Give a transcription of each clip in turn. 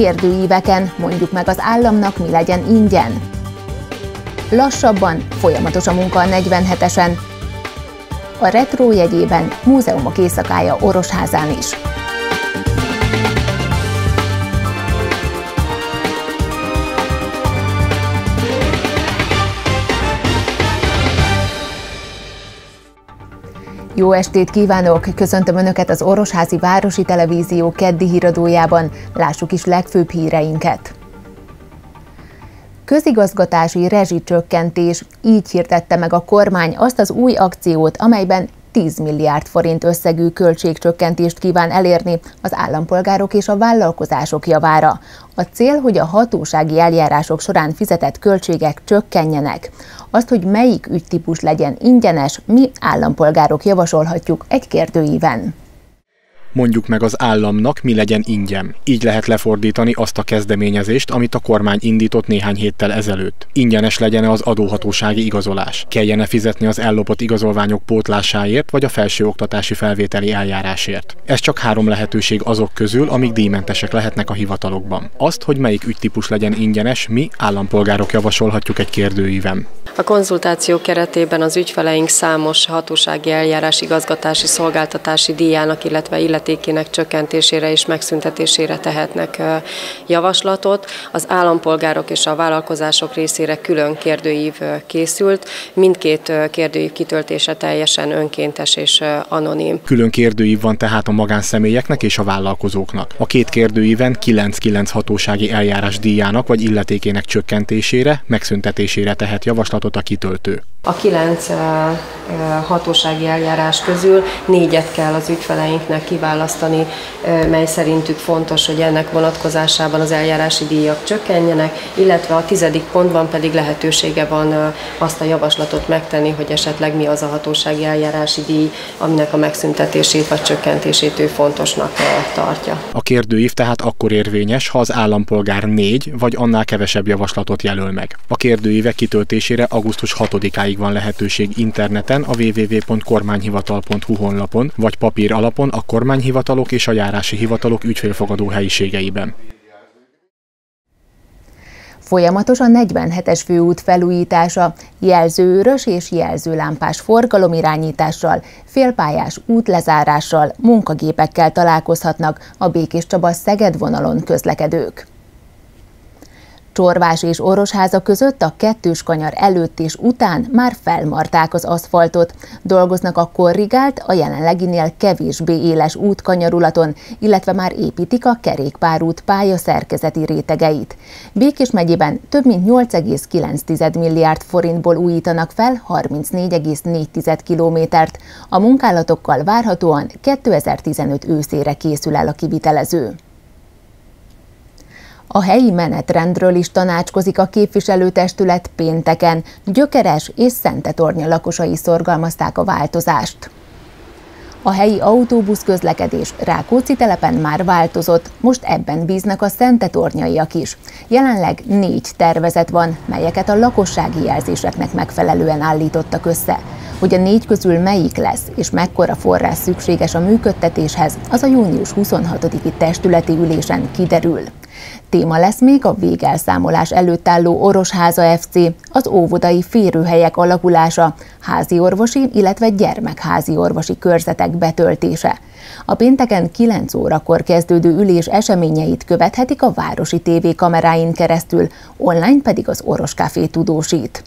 Kérdőíveken mondjuk meg az államnak, mi legyen ingyen. Lassabban, folyamatos a munka a 47-esen. A Retro jegyében múzeumok éjszakája Orosházán is. Jó estét kívánok! Köszöntöm Önöket az Orosházi Városi Televízió keddi híradójában. Lássuk is legfőbb híreinket. Közigazgatási rezsicsökkentés, így hirdette meg a kormány azt az új akciót, amelyben 10 milliárd forint összegű költségcsökkentést kíván elérni az állampolgárok és a vállalkozások javára. A cél, hogy a hatósági eljárások során fizetett költségek csökkenjenek. Azt, hogy melyik ügytípus legyen ingyenes, mi állampolgárok javasolhatjuk egy kérdőíven. Mondjuk meg az államnak, mi legyen ingyen. Így lehet lefordítani azt a kezdeményezést, amit a kormány indított néhány héttel ezelőtt. Ingyenes legyen-e az adóhatósági igazolás? Kelljen-e fizetni az ellopott igazolványok pótlásáért, vagy a felsőoktatási felvételi eljárásért? Ez csak 3 lehetőség azok közül, amik díjmentesek lehetnek a hivatalokban. Azt, hogy melyik ügytípus legyen ingyenes, mi állampolgárok javasolhatjuk egy kérdőíven. A konzultáció keretében az ügyfeleink számos hatósági eljárás igazgatási szolgáltatási díjának, illetve illetékének csökkentésére és megszüntetésére tehetnek javaslatot. Az állampolgárok és a vállalkozások részére külön kérdőív készült. Mindkét kérdőív kitöltése teljesen önkéntes és anonim. Külön kérdőív van tehát a magánszemélyeknek és a vállalkozóknak. A két kérdőíven 9 hatósági eljárás díjának vagy illetékének csökkentésére, megszüntetésére tehet javaslatot a kitöltő. A 9 hatósági eljárás közül 4-et kell az ügyfeleinknek kiválasztani, mely szerintük fontos, hogy ennek vonatkozásában az eljárási díjak csökkenjenek, illetve a 10. pontban pedig lehetősége van azt a javaslatot megtenni, hogy esetleg mi az a hatósági eljárási díj, aminek a megszüntetését vagy csökkentését ő fontosnak tartja. A kérdőív tehát akkor érvényes, ha az állampolgár 4 vagy annál kevesebb javaslatot jelöl meg. A kérdőívek kitöltésére augusztus 6-áig van lehetőség interneten a www.kormányhivatal.hu honlapon, vagy papír alapon a kormányhivatalok és a járási hivatalok ügyfélfogadó helyiségeiben. Folyamatos a 47-es főút felújítása, jelzőőrös és jelzőlámpás forgalomirányítással, félpályás útlezárással, munkagépekkel találkozhatnak a Békéscsaba-Szeged vonalon közlekedők. Csorvás és Orosháza között a kettős kanyar előtt és után már felmarták az aszfaltot. Dolgoznak a korrigált, a jelenleginél kevésbé éles útkanyarulaton, illetve már építik a kerékpárút pályaszerkezeti rétegeit. Békés megyében több mint 8,9 milliárd forintból újítanak fel 34,4 kilométert. A munkálatokkal várhatóan 2015 őszére készül el a kivitelező. A helyi menetrendről is tanácskozik a képviselőtestület pénteken. Gyökeres és Szentetornya lakosai szorgalmazták a változást. A helyi autóbuszközlekedés Rákóczi telepen már változott, most ebben bíznak a szentetornyaiak is. Jelenleg 4 tervezet van, melyeket a lakossági jelzéseknek megfelelően állítottak össze. Hogy a 4 közül melyik lesz, és mekkora forrás szükséges a működtetéshez, az a június 26-i testületi ülésen kiderül. Téma lesz még a végelszámolás előtt álló Orosháza FC, az óvodai férőhelyek alakulása, háziorvosi, illetve gyermekházi orvosi körzetek betöltése. A pénteken 9 órakor kezdődő ülés eseményeit követhetik a városi TV kameráin keresztül, online pedig az Oros Café tudósít.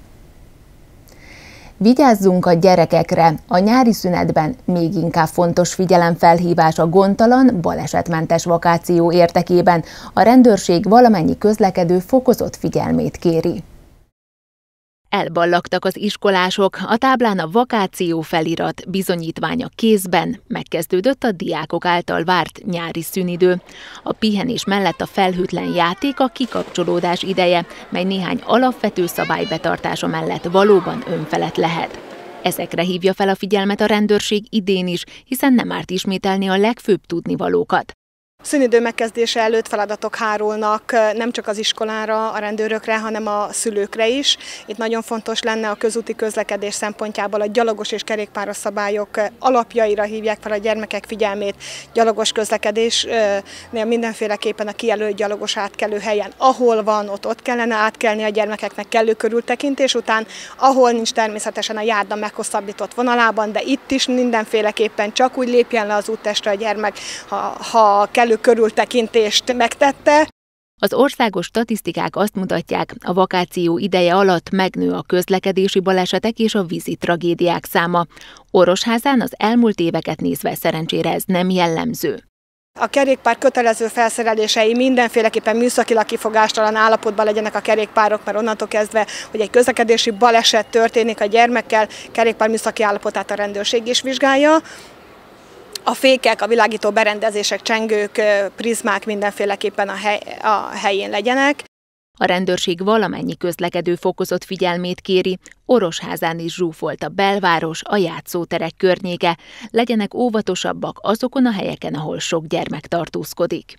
Vigyázzunk a gyerekekre! A nyári szünetben még inkább fontos figyelemfelhívás a gondtalan, balesetmentes vakáció érdekében. A rendőrség valamennyi közlekedő fokozott figyelmét kéri. Elballagtak az iskolások, a táblán a vakáció felirat, bizonyítvány a kézben, megkezdődött a diákok által várt nyári szünidő. A pihenés mellett a felhőtlen játék a kikapcsolódás ideje, mely néhány alapvető szabály betartása mellett valóban önfelett lehet. Ezekre hívja fel a figyelmet a rendőrség idén is, hiszen nem árt ismételni a legfőbb tudnivalókat. Szünidő megkezdése előtt feladatok hárulnak nem csak az iskolára, a rendőrökre, hanem a szülőkre is. Itt nagyon fontos lenne a közúti közlekedés szempontjából a gyalogos és kerékpáros szabályok alapjaira hívják fel a gyermekek figyelmét. Gyalogos közlekedésnél mindenféleképpen a kijelölt gyalogos átkelő helyen, ahol van, ott kellene átkelni a gyermekeknek kellő körültekintés után, ahol nincs természetesen a járda meghosszabbított vonalában, de itt is mindenféleképpen csak úgy lépjen le az úttestre a gyermek, ha kellő körültekintést megtette. Az országos statisztikák azt mutatják, a vakáció ideje alatt megnő a közlekedési balesetek és a vízi tragédiák száma. Orosházán az elmúlt éveket nézve szerencsére ez nem jellemző. A kerékpár kötelező felszerelései mindenféleképpen műszakilag kifogástalan állapotban legyenek a kerékpárok, mert onnantól kezdve, hogy egy közlekedési baleset történik a gyermekkel, kerékpár műszaki állapotát a rendőrség is vizsgálja. A fékek, a világító berendezések, csengők, prizmák mindenféleképpen a helyén legyenek. A rendőrség valamennyi közlekedő fokozott figyelmét kéri, Orosházán is zsúfolt a belváros, a játszóterek környéke, legyenek óvatosabbak azokon a helyeken, ahol sok gyermek tartózkodik.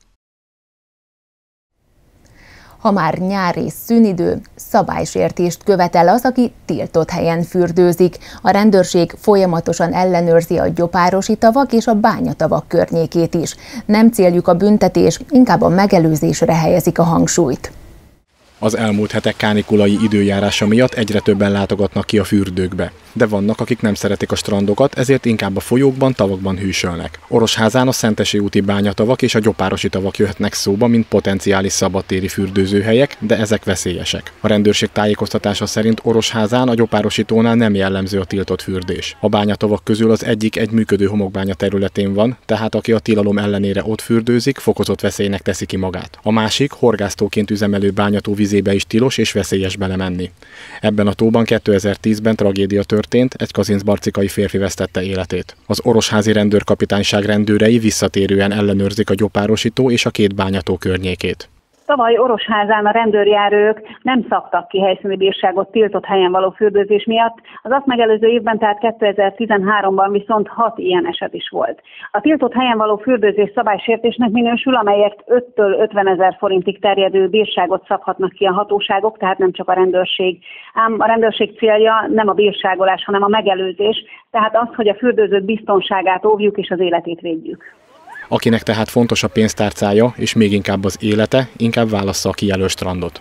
Ha már nyár és szünidő, szabálysértést követel az, aki tiltott helyen fürdőzik. A rendőrség folyamatosan ellenőrzi a Gyopárosi tavak és a Bányatavak környékét is. Nem céljuk a büntetés, inkább a megelőzésre helyezik a hangsúlyt. Az elmúlt hetek kánikulai időjárása miatt egyre többen látogatnak ki a fürdőkbe. De vannak, akik nem szeretik a strandokat, ezért inkább a folyókban, tavakban hűsölnek. Orosházán a Szentesi úti Bányatavak és a Gyopárosi tavak jöhetnek szóba, mint potenciális szabadtéri fürdőzőhelyek, de ezek veszélyesek. A rendőrség tájékoztatása szerint Orosházán a Gyopárosi tónál nem jellemző a tiltott fürdés. A bányatavak közül az egyik egy működő homokbánya területén van, tehát aki a tilalom ellenére ott fürdőzik, fokozott veszélynek teszi ki magát. A másik, horgásztóként üzemelő bányató vizébe is tilos és veszélyes belemenni. Ebben a tóban 2010-ben tragédia történt, egy kazincbarcikai férfi vesztette életét. Az orosházi rendőrkapitányság rendőrei visszatérően ellenőrzik a Gyopárosi tó és a két bányató környékét. Tavaly Orosházán a rendőrjárők nem szabtak ki helyszíni bírságot tiltott helyen való fürdőzés miatt, az azt megelőző évben, tehát 2013-ban viszont 6 ilyen eset is volt. A tiltott helyen való fürdőzés szabálysértésnek minősül, amelyek 5-től 50 000 forintig terjedő bírságot szabhatnak ki a hatóságok, tehát nem csak a rendőrség. Ám a rendőrség célja nem a bírságolás, hanem a megelőzés, tehát az, hogy a fürdőzők biztonságát óvjuk és az életét védjük. Akinek tehát fontos a pénztárcája, és még inkább az élete, inkább válassza a kijelölt strandot.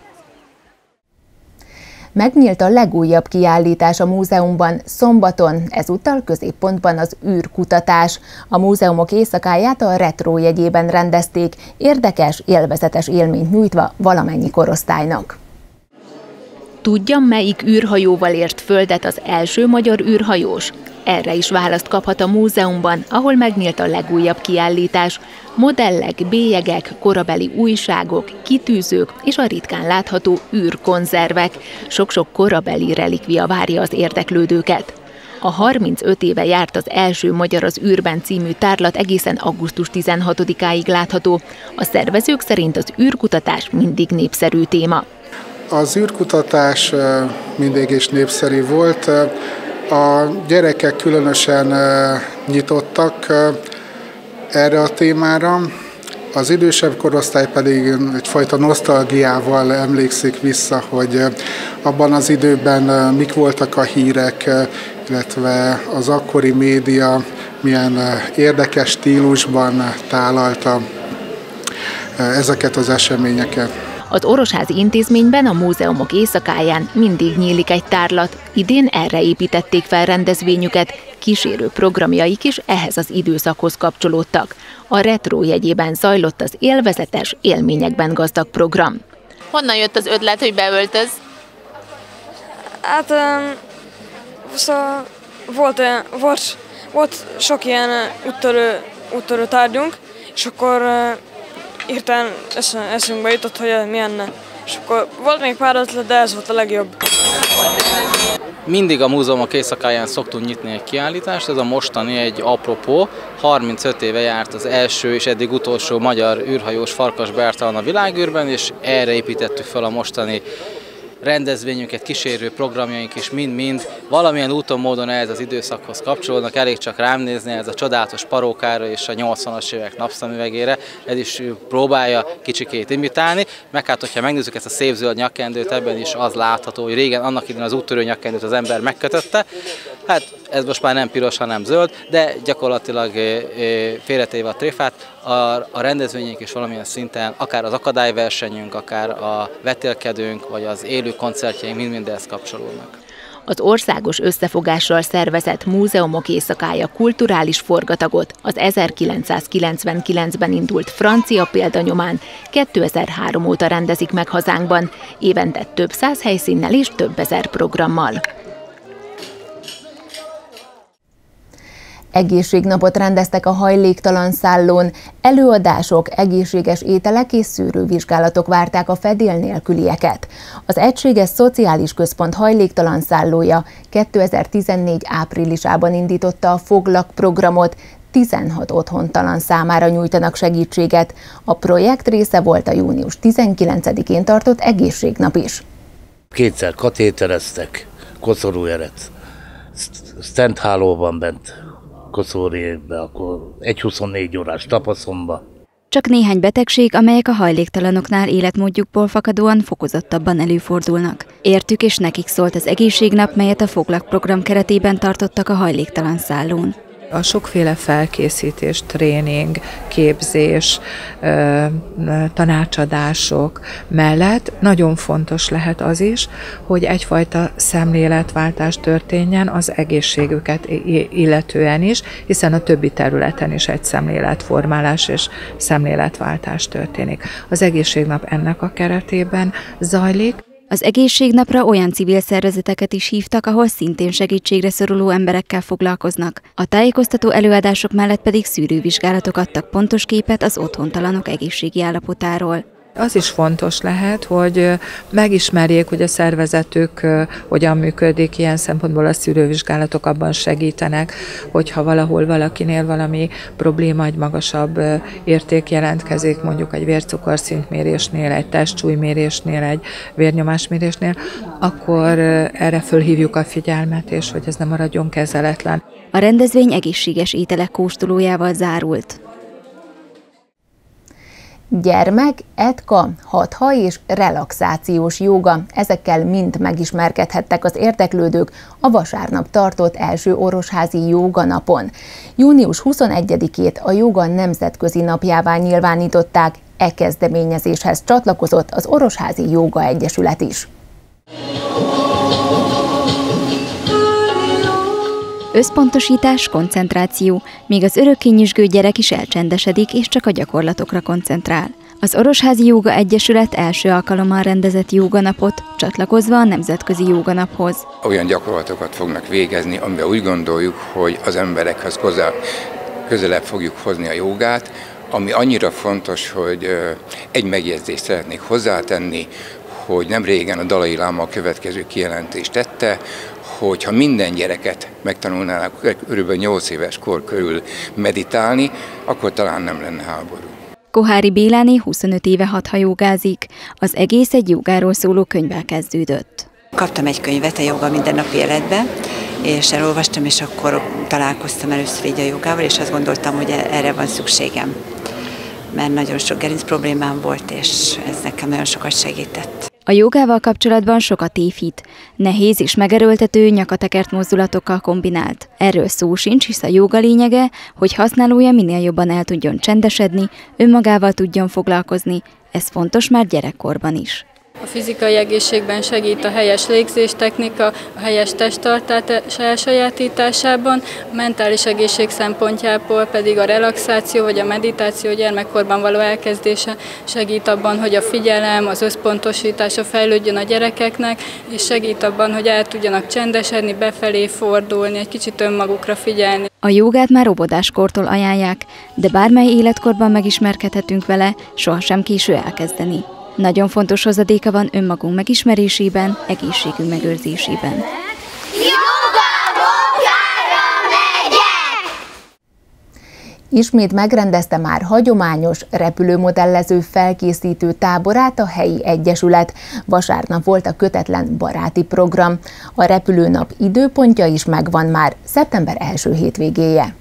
Megnyílt a legújabb kiállítás a múzeumban szombaton, ezúttal középpontban az űrkutatás. A múzeumok éjszakáját a Retro jegyében rendezték, érdekes, élvezetes élményt nyújtva valamennyi korosztálynak. Tudja, melyik űrhajóval ért földet az első magyar űrhajós? Erre is választ kaphat a múzeumban, ahol megnyílt a legújabb kiállítás. Modellek, bélyegek, korabeli újságok, kitűzők és a ritkán látható űrkonzervek. Sok-sok korabeli relikvia várja az érdeklődőket. A 35 éve járt az első Magyar az űrben című tárlat egészen augusztus 16-áig látható. A szervezők szerint az űrkutatás mindig népszerű téma. Az űrkutatás mindig is népszerű volt. A gyerekek különösen nyitottak erre a témára, az idősebb korosztály pedig egyfajta nosztalgiával emlékszik vissza, hogy abban az időben mik voltak a hírek, illetve az akkori média milyen érdekes stílusban tálalta ezeket az eseményeket. Az Orosházi Intézményben a múzeumok éjszakáján mindig nyílik egy tárlat. Idén erre építették fel rendezvényüket, kísérő programjaik is ehhez az időszakhoz kapcsolódtak. A Retro jegyében zajlott az élvezetes, élményekben gazdag program. Honnan jött az ötlet, hogy beöltöz? Hát szóval volt sok ilyen úttörő tárgyunk, és akkor hirtelen eszünkbe jutott, hogy milyen. És akkor volt még pár ötlet, de ez volt a legjobb. Mindig a múzeumok éjszakáján szoktunk nyitni egy kiállítást, ez a mostani egy apropó. 35 éve járt az első és eddig utolsó magyar űrhajós Farkas Bertalan a világűrben, és erre építettük fel a mostani rendezvényünket, kísérő programjaink is mind-mind valamilyen úton, módon ehhez az időszakhoz kapcsolódnak. Elég csak rám nézni ez a csodálatos parókára és a 80-as évek napszemüvegére. Ez is próbálja kicsikét imitálni. Meg hát, hogyha megnézzük ezt a szép zöld nyakkendőt, ebben is az látható, hogy régen annak idején az úttörő nyakkendőt az ember megkötötte. Hát ez most már nem piros, hanem zöld, de gyakorlatilag félretéve a tréfát, a rendezvényünk is valamilyen szinten, akár az akadályversenyünk, akár a vetélkedőnk, vagy az élő koncertjeink mind ehhez kapcsolódnak. Az országos összefogással szervezett Múzeumok éjszakája kulturális forgatagot az 1999-ben indult francia példanyomán 2003 óta rendezik meg hazánkban, évente több száz helyszínnel és több ezer programmal. Egészségnapot rendeztek a hajléktalan szállón, előadások, egészséges ételek és szűrővizsgálatok várták a fedél nélkülieket. Az Egységes Szociális Központ hajléktalan szállója 2014 áprilisában indította a Foglak programot, 16 otthontalan számára nyújtanak segítséget. A projekt része volt a június 19-én tartott egészségnap is. Kétszer katétereztek, koszorúerec, sztenthálóban bent. Koszorújébe, akkor 1-24 órás tapaszomba. Csak néhány betegség, amelyek a hajléktalanoknál életmódjukból fakadóan fokozottabban előfordulnak. Értük és nekik szólt az egészségnap, melyet a Foglak program keretében tartottak a hajléktalan szállón. A sokféle felkészítés, tréning, képzés, tanácsadások mellett nagyon fontos lehet az is, hogy egyfajta szemléletváltás történjen az egészségüket illetően is, hiszen a többi területen is egy szemléletformálás és szemléletváltás történik. Az egészségnap ennek a keretében zajlik. Az egészségnapra olyan civil szervezeteket is hívtak, ahol szintén segítségre szoruló emberekkel foglalkoznak. A tájékoztató előadások mellett pedig szűrővizsgálatok adtak pontos képet az otthontalanok egészségi állapotáról. Az is fontos lehet, hogy megismerjék, hogy a szervezetük hogyan működik, ilyen szempontból a szűrővizsgálatok abban segítenek, hogyha valahol valakinél valami probléma, egy magasabb érték jelentkezik, mondjuk egy vércukorszintmérésnél, egy testsúlymérésnél, egy vérnyomásmérésnél, akkor erre fölhívjuk a figyelmet, és hogy ez nem maradjon kezeletlen. A rendezvény egészséges ételek kóstolójával zárult. Gyermek, etka, hatha és relaxációs jóga, ezekkel mind megismerkedhettek az érdeklődők a vasárnap tartott első orosházi jóganapon. Június 21-ét a jóga nemzetközi napjává nyilvánították, e kezdeményezéshez csatlakozott az Orosházi Jóga Egyesület is. Összpontosítás, koncentráció, míg az örökké nyüzsgő gyerek is elcsendesedik és csak a gyakorlatokra koncentrál. Az Orosházi Jóga Egyesület első alkalommal rendezett jóganapot, csatlakozva a Nemzetközi Jóganaphoz. Olyan gyakorlatokat fognak végezni, amiben úgy gondoljuk, hogy az emberekhez közelebb fogjuk hozni a jogát, ami annyira fontos, hogy egy megjegyzést szeretnék hozzátenni, hogy nem régen a Dalai Láma a következő kijelentést tette, hogy ha minden gyereket megtanulnának kb. 8 éves kor körül meditálni, akkor talán nem lenne háború. Kohári Béláné 25 éve hatha jogázik. Az egész egy jogáról szóló könyvvel kezdődött. Kaptam egy könyvet a joga mindennapi életbe, és elolvastam, és akkor találkoztam először így a jogával, és azt gondoltam, hogy erre van szükségem. Mert nagyon sok gerinc problémám volt, és ez nekem nagyon sokat segített. A jogával kapcsolatban sokat tévhit. Nehéz és megerőltető, nyakatekert mozdulatokkal kombinált. Erről szó sincs, hisz a jóga lényege, hogy használója minél jobban el tudjon csendesedni, önmagával tudjon foglalkozni. Ez fontos már gyerekkorban is. A fizikai egészségben segít a helyes légzéstechnika, a helyes testtartás elsajátításában, a mentális egészség szempontjából pedig a relaxáció vagy a meditáció gyermekkorban való elkezdése segít abban, hogy a figyelem, az összpontosítása fejlődjön a gyerekeknek, és segít abban, hogy el tudjanak csendesedni, befelé fordulni, egy kicsit önmagukra figyelni. A jogát már óvodáskortól ajánlják, de bármely életkorban megismerkedhetünk vele, sohasem késő elkezdeni. Nagyon fontos hozadéka van önmagunk megismerésében, egészségünk megőrzésében. ismét megrendezte már hagyományos repülőmodellező felkészítő táborát a helyi egyesület. Vasárnap volt a kötetlen baráti program. A repülőnap időpontja is megvan már, szeptember első hétvégéje.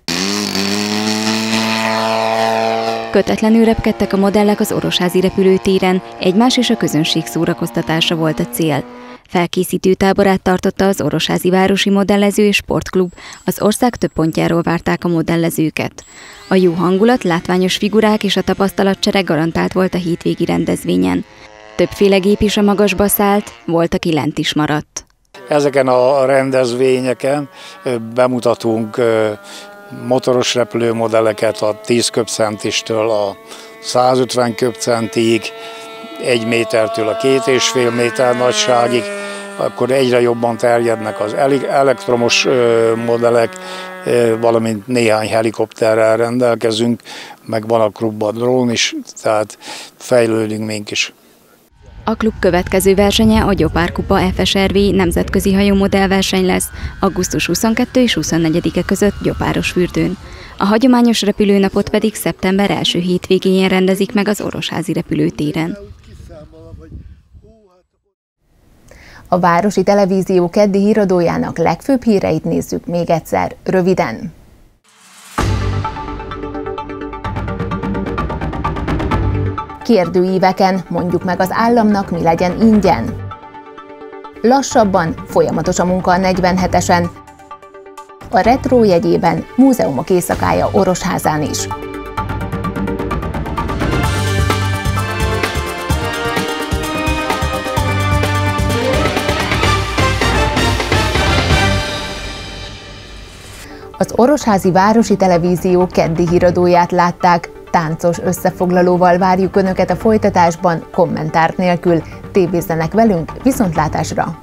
Kötetlenül repkedtek a modellek az Orosházi repülőtéren, egymás és a közönség szórakoztatása volt a cél. Felkészítő táborát tartotta az Orosházi Városi Modellező és Sportklub, az ország több pontjáról várták a modellezőket. A jó hangulat, látványos figurák és a tapasztalatcsere garantált volt a hétvégi rendezvényen. Többféle gép is a magasba szállt, volt, aki lent is maradt. Ezeken a rendezvényeken bemutatunk motoros repülőmodelleket a 10 köbcentistől a 150 köbcentig, 1 métertől a 2,5 méter nagyságig, akkor egyre jobban terjednek az elektromos modellek, valamint néhány helikopterrel rendelkezünk, meg van a klubban drón is, tehát fejlődünk mink is. A klub következő versenye a Gyopár Kupa FSRV nemzetközi hajómodellverseny lesz augusztus 22 és 24-e között Gyopárosfürdőn. A hagyományos repülőnapot pedig szeptember első hétvégén rendezik meg az Orosházi repülőtéren. A Városi Televízió keddi híradójának legfőbb híreit nézzük még egyszer, röviden. Kérdőíveken mondjuk meg az államnak, mi legyen ingyen. Lassabban, folyamatos a munka a 47-esen. A Retro jegyében múzeumok éjszakája Orosházán is. Az Orosházi Városi Televízió keddi híradóját látták. Táncos összefoglalóval várjuk Önöket a folytatásban, kommentár nélkül. Tévézzenek velünk, viszontlátásra!